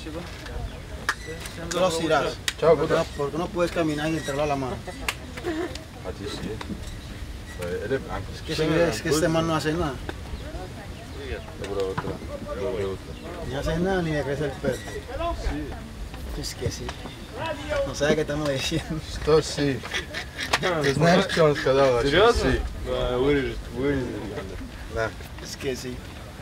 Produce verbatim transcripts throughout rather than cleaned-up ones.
Velocidad. Chao, porque no, porque no puedes caminar y entregarlo a la mano. A ti sí. Él es blanco. Es que, se, es que este man no hace nada. Ni hace nada ni le crece el pelo. Sí. Es que sí. No sabe qué estamos diciendo. Что sí? Ты знаешь, что он сказал? Серьезно? Да, вырежет, вырежет. Да. Es que sí.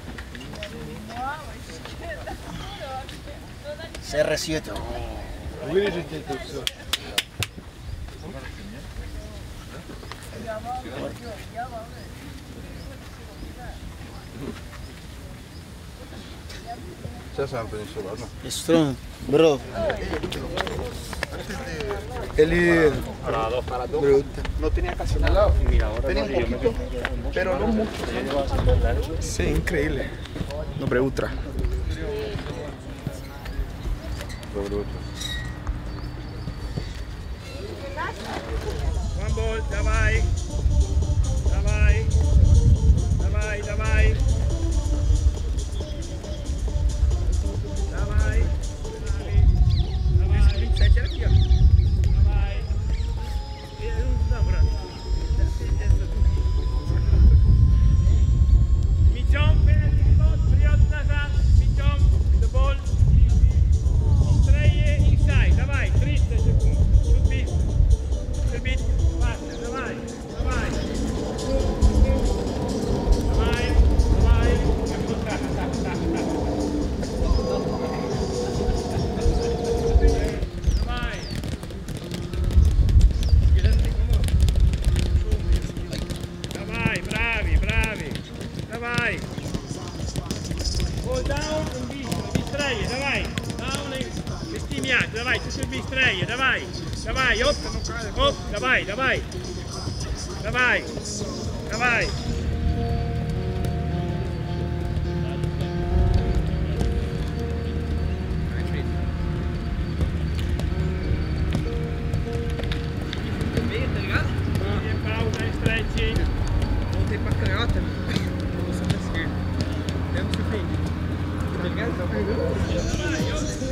C R siete. Вырежете это все. Сейчас я вам принесу, ладно? Strong, bro. Ele... Bruta. No tenía casi nada. Tenía un poquito, pero no mucho. Sí, increíble. No, pero ultra. One ball, давай. Давай. Давай, давай. Давай. Давай. Dobra. Мячом, вперед, назад. Мячом, the ball. Быстрее, inside. Давай, тридцать секунд. Should be, should be faster. Давай, давай. Давай, давай. Давай, bravi, bravi. Давай. Go down and быстрее, давай. Down и вести мяч, давай, чуть-чуть быстрее, давай. Давай, оп, оп, давай, давай. Давай, давай. Voltei pra canhota. Eu sou da esquerda. Eu me surpreendi. Tá ligado?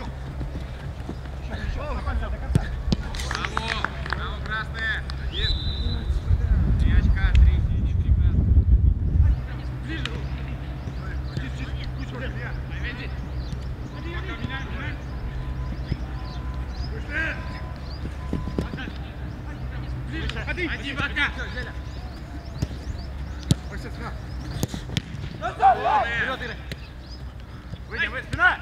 Выйди, вы, спина!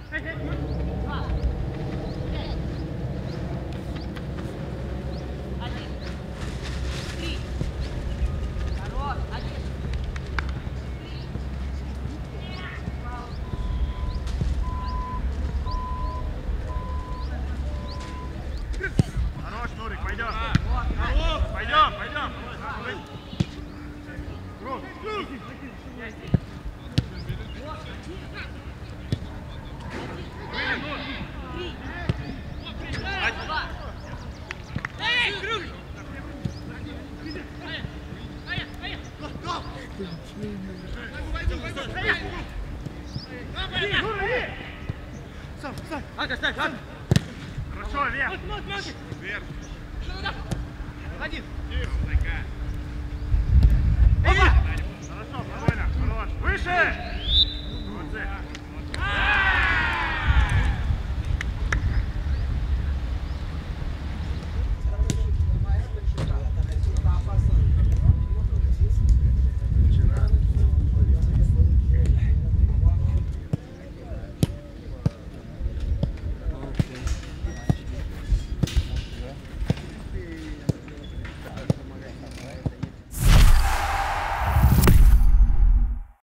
Хорош, Нурик, пойдем. Пойдем, пойдем. Круг, круг. Хорошо, вверх. Вверх. Один. Опа! Хорошо, спокойно, хорош. Выше! Молодцы.